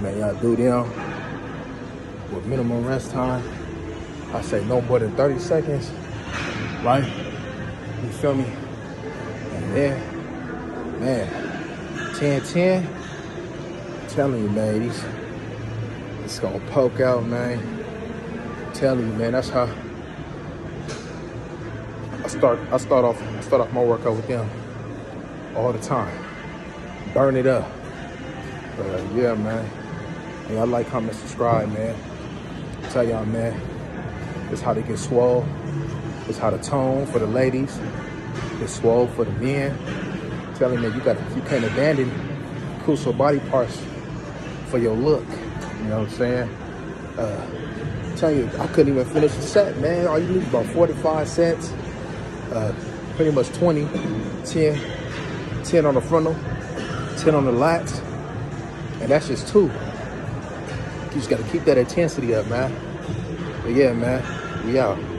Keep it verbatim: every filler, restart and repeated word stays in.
man, y'all do them with minimum rest time. I say no more than thirty seconds, right? You feel me? And then, man, ten ten, I'm telling you, man, these, it's gonna poke out, man. I'm telling you, man, that's how I start, I start off, I start off my workout with them all the time. Burn it up. But uh, yeah, man. And y'all like, comment, subscribe, man. I tell y'all, man, this how they get swole. This how the tone for the ladies. It's swole for the men. I'm telling you, you got, you can't abandon crucial body parts for your look. You know what I'm saying? Uh, I'm telling you, I couldn't even finish the set, man. All you need is about forty-five sets. Uh, pretty much twenty, ten, ten on the frontal, ten on the lats, and that's just two. You just gotta keep that intensity up, man. But yeah, man, we out.